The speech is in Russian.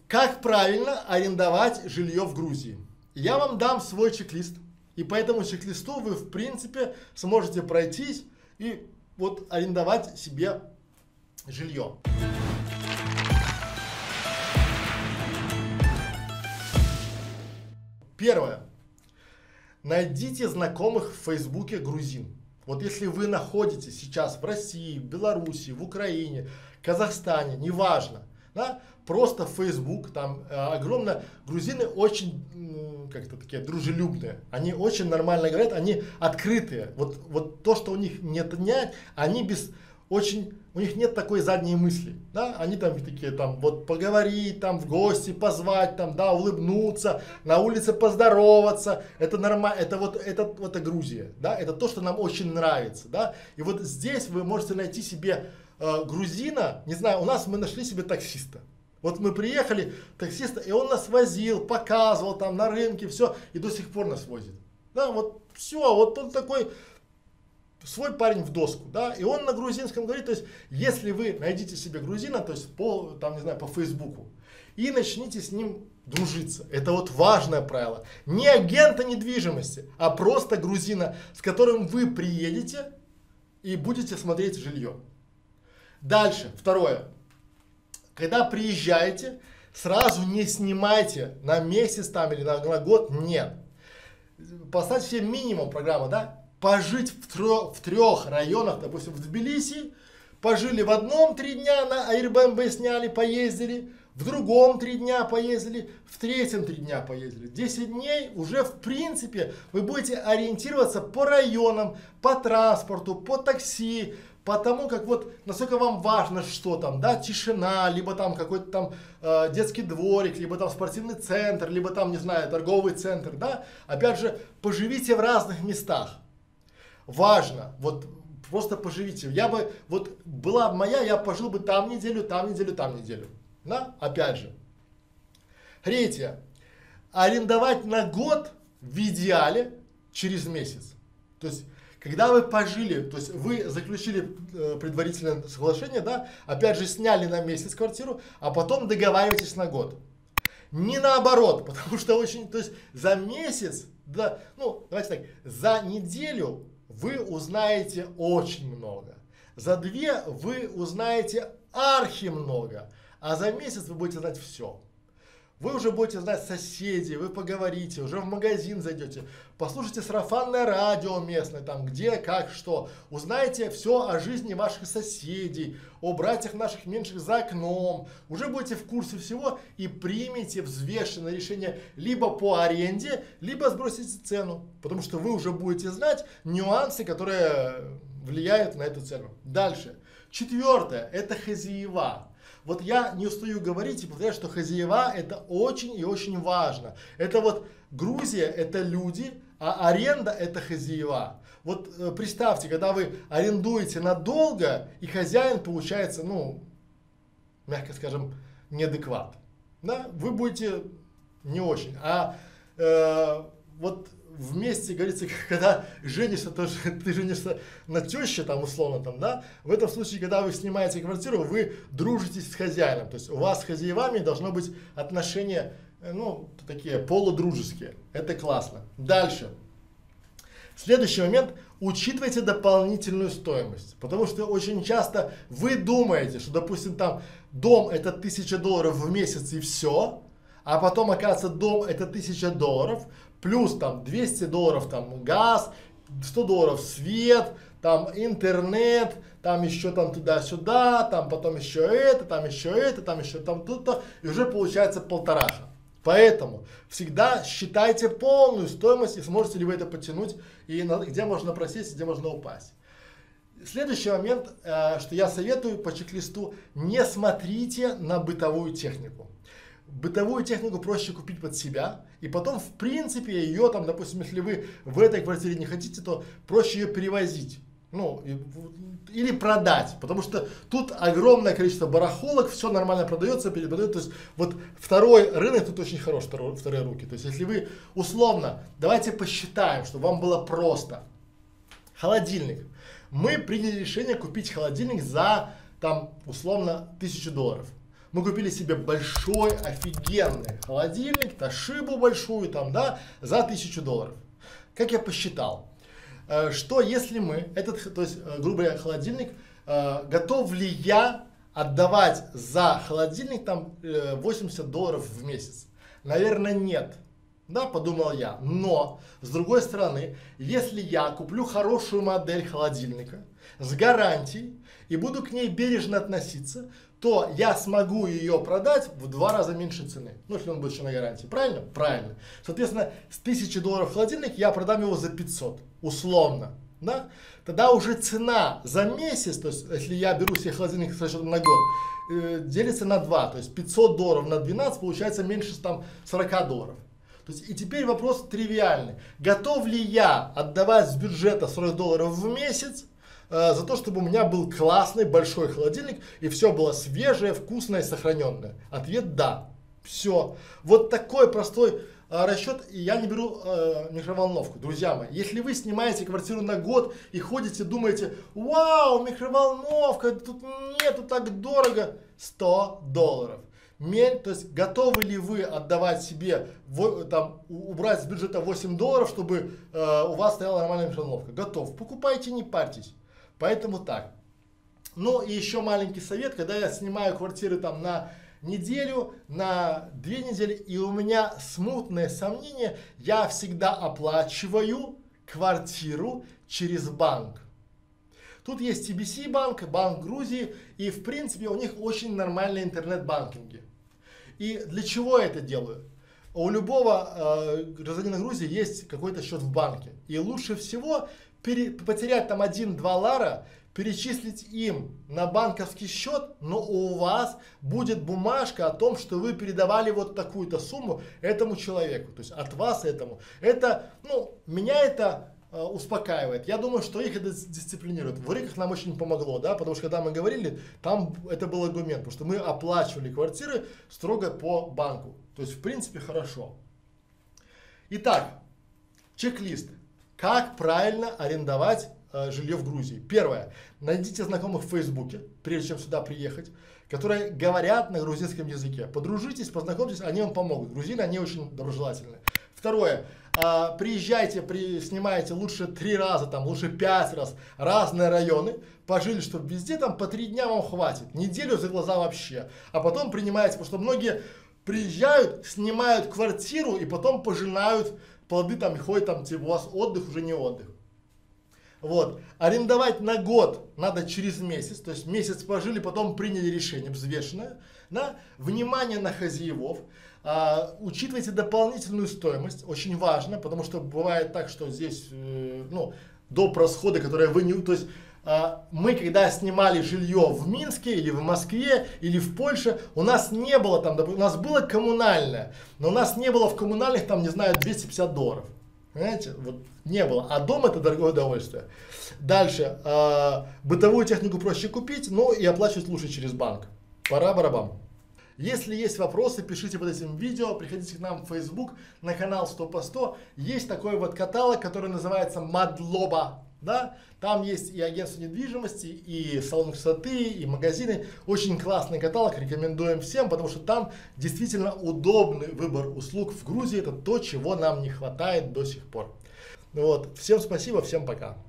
Как правильно арендовать жилье в Грузии? Я вам дам свой чек-лист. И по этому чек-листу вы, в принципе, сможете пройтись и вот арендовать себе жилье. Первое. Найдите знакомых в Фейсбуке грузин. Вот если вы находитесь сейчас в России, в Беларуси, в Украине, Казахстане, неважно, да, просто в Facebook, там огромное, грузины очень, как-то такие дружелюбные, они очень нормально говорят, они открытые. Вот то, что у них нет, они у них нет такой задней мысли, да, они там такие, там, вот поговорить, там, в гости позвать, там, да, улыбнуться, на улице поздороваться, это нормально, это Грузия, да, это то, что нам очень нравится, да, и вот здесь вы можете найти себе грузина, не знаю, у нас мы нашли себе таксиста. Вот мы приехали, таксиста, и он нас возил, показывал там на рынке, все, и до сих пор нас возит. Да, вот все, вот он такой, свой парень в доску, да, и он на грузинском говорит, то есть, если вы найдите себе грузина, то есть, там, не знаю, по Фейсбуку, и начните с ним дружиться. Это вот важное правило. Не агента недвижимости, а просто грузина, с которым вы приедете и будете смотреть жилье. Дальше, второе. Когда приезжаете, сразу не снимайте на месяц там или на год, нет. Поставьте себе минимум программы, да, пожить в трех районах, допустим, в Тбилиси, пожили в одном 3 дня, на Airbnb сняли, поездили, в другом 3 дня поездили, в третьем 3 дня поездили. 10 дней уже в принципе вы будете ориентироваться по районам, по транспорту, по такси, по тому, как вот, насколько вам важно, что там, да, тишина, либо там какой-то там детский дворик, либо там спортивный центр, либо там, не знаю, торговый центр, да. Опять же, поживите в разных местах. Важно, вот просто поживите. Я бы, вот была моя, я пожил бы там неделю, там неделю, там неделю. Да, опять же. Третье. Арендовать на год в идеале через месяц. То есть, когда вы пожили, то есть вы заключили предварительное соглашение, да, опять же сняли на месяц квартиру, а потом договариваетесь на год. Не наоборот, потому что очень, то есть за месяц, да, ну давайте так, за неделю вы узнаете очень много, за 2 вы узнаете архи много, а за месяц вы будете знать все. Вы уже будете знать соседей, вы поговорите, уже в магазин зайдете, послушайте сарафанное радио местное, там где, как, что. Узнаете все о жизни ваших соседей, о братьях наших меньших за окном. Уже будете в курсе всего и примите взвешенное решение либо по аренде, либо сбросите цену. Потому что вы уже будете знать нюансы, которые влияют на эту цену. Дальше. 4. Это хозяева. Вот я не устаю говорить и повторять, что хозяева это очень и очень важно. Это вот Грузия это люди, а аренда это хозяева. Вот представьте, когда вы арендуете надолго и хозяин получается, ну, мягко скажем, неадекват. Да? Вы будете не очень. А вот вместе, говорится, когда женишься, то ты женишься на теще, там, условно, там, да, в этом случае, когда вы снимаете квартиру, вы дружитесь с хозяином, то есть у вас с хозяевами должно быть отношения, ну, такие полудружеские, это классно. Дальше. Следующий момент, учитывайте дополнительную стоимость, потому что очень часто вы думаете, что, допустим, там, дом это $1000 в месяц и все, а потом, оказывается, дом это $1000, плюс там $200 там газ, $100 свет, там интернет, там еще там туда-сюда, там потом еще это, там еще это, там еще там тут-то, и уже получается 1500. Поэтому всегда считайте полную стоимость и сможете ли вы это потянуть, и где можно просесть, где можно упасть. Следующий момент, что я советую по чек-листу, не смотрите на бытовую технику. Бытовую технику проще купить под себя, и потом, в принципе, ее там, допустим, если вы в этой квартире не хотите, то проще ее перевозить. Ну, или продать, потому что тут огромное количество барахолок, все нормально продается, перепродается. То есть, вот второй рынок тут очень хороший, вторые руки. То есть, если вы условно, давайте посчитаем, чтобы вам было просто. Холодильник. Мы приняли решение купить холодильник за, там, условно, $1000. Мы купили себе большой, офигенный холодильник, Toshiba большую, там, да, за $1000. Как я посчитал, что если мы, то есть, грубо говоря, холодильник, готов ли я отдавать за холодильник там $80 в месяц? Наверное, нет. Да, подумал я. Но, с другой стороны, если я куплю хорошую модель холодильника с гарантией и буду к ней бережно относиться, то я смогу ее продать в 2 раза меньше цены. Ну, если он будет еще на гарантии. Правильно? Правильно. Соответственно, с $1000 холодильник я продам его за 500. Условно. Да? Тогда уже цена за месяц, то есть, если я беру себе холодильник с расчетом на год, делится на 2. То есть, $500 на 12 получается меньше там $40. То есть, и теперь вопрос тривиальный. Готов ли я отдавать с бюджета $40 в месяц за то, чтобы у меня был классный большой холодильник и все было свежее, вкусное, сохраненное? Ответ да. Все. Вот такой простой расчет. И я не беру микроволновку. Друзья мои, если вы снимаете квартиру на год и ходите, думаете, вау, микроволновка, тут нету, так дорого, $100. То есть готовы ли вы отдавать себе, там, убрать с бюджета $8, чтобы у вас стояла нормальная микроволновка? Готов. Покупайте, не парьтесь. Поэтому так. Ну и еще маленький совет, когда я снимаю квартиры там на неделю, на 2 недели, и у меня смутное сомнение, я всегда оплачиваю квартиру через банк. Тут есть TBC банк, Банк Грузии, и в принципе у них очень нормальные интернет-банкинги. И для чего я это делаю? У любого гражданина Грузии есть какой-то счет в банке. И лучше всего потерять там $1-2, перечислить им на банковский счет, но у вас будет бумажка о том, что вы передавали вот такую-то сумму этому человеку. То есть от вас этому. Это, ну, меня это успокаивает. Я думаю, что их это дисциплинирует. В Риках нам очень помогло, да, потому что когда мы говорили, там это был аргумент, потому что мы оплачивали квартиры строго по банку. То есть в принципе хорошо. Итак, чек-лист. Как правильно арендовать жилье в Грузии? Первое. Найдите знакомых в Фейсбуке, прежде чем сюда приехать, которые говорят на грузинском языке. Подружитесь, познакомьтесь, они вам помогут. Грузины, они очень доброжелательные. Второе. Приезжайте, снимайте лучше 3 раза, там, лучше 5 раз разные районы, пожили, чтобы везде там по 3 дня вам хватит, неделю за глаза вообще, а потом принимаете, потому что многие приезжают, снимают квартиру и потом пожинают плоды, там, и ходят, там, типа, у вас отдых, уже не отдых. Вот. Арендовать на год надо через месяц, то есть месяц пожили, потом приняли решение взвешенное. Да? Внимание на хозяевов. Учитывайте дополнительную стоимость, очень важно, потому что бывает так, что здесь ну, доп. Расходы, которые вы не... То есть мы, когда снимали жилье в Минске или в Москве или в Польше, у нас не было там, у нас было коммунальное, но у нас не было в коммунальных там, не знаю, $250. Понимаете, вот не было. А дом это дорогое удовольствие. Дальше, бытовую технику проще купить, но и оплачивать лучше через банк. Пора барабам. Если есть вопросы, пишите под этим видео, приходите к нам в Facebook, на канал 100 по 100. Есть такой вот каталог, который называется Мадлоба. Да? Там есть и агентство недвижимости, и салон красоты, и магазины. Очень классный каталог, рекомендуем всем, потому что там действительно удобный выбор услуг в Грузии. Это то, чего нам не хватает до сих пор. Вот. Всем спасибо, всем пока.